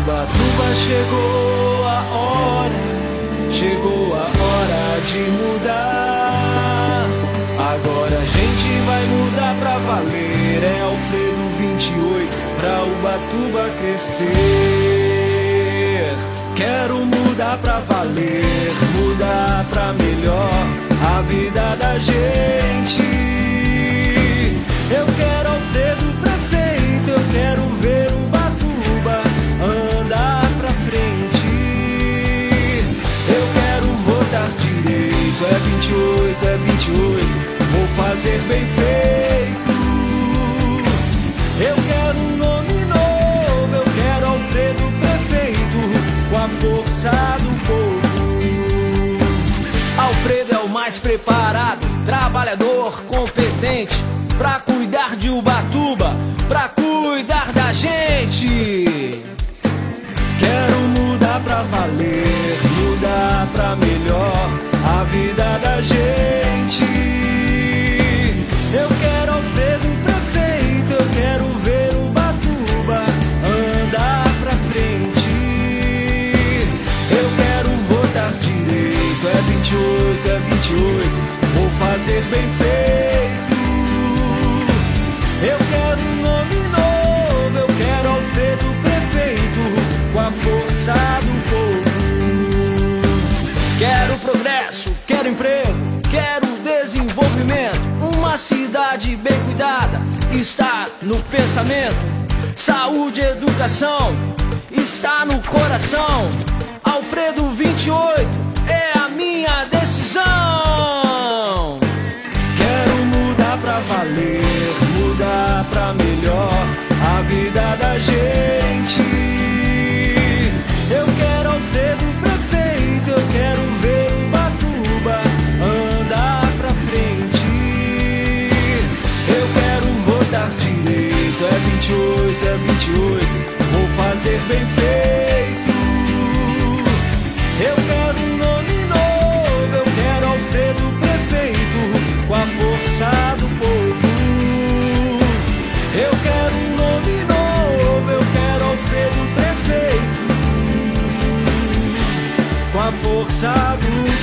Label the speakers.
Speaker 1: Ubatuba chegou a hora de mudar. Agora a gente vai mudar pra valer. É Alfredo 28 pra Ubatuba crescer. Quero mudar pra valer, mudar pra melhor a vida da gente. Eu quero Alfredo prefeito, eu quero ver Ubatuba andar pra frente. Eu quero votar direito, é 28, é 28, vou fazer bem feito. Eu quero um nome novo, eu quero Alfredo prefeito, com a força do povo. Alfredo é o mais preparado, trabalhador, competente, pra cuidar de Ubatuba, pra cuidar da gente. Quero mudar pra valer, mudar pra melhor a vida da gente. Eu quero Alfredo prefeito, eu quero ver Ubatuba andar pra frente. Eu quero votar direito, é 28, é 28, vou fazer bem feito. Eu quero um nome novo, eu quero Alfredo prefeito, com a força do povo. Quero progresso, quero emprego, quero desenvolvimento. Uma cidade bem cuidada está no pensamento. Saúde e educação está no coração. Alfredo 28 é a minha decisão. Quero mudar pra valer, mudar pra melhor a vida da gente. Eu quero Alfredo prefeito, eu quero ver Ubatuba andar pra frente. Eu quero votar direito, é 28, é 28, vou fazer bem feito. Eu quero um nome novo, eu quero Alfredo prefeito, com a força do povo. Eu quero um nome novo, eu quero Alfredo prefeito, com a força do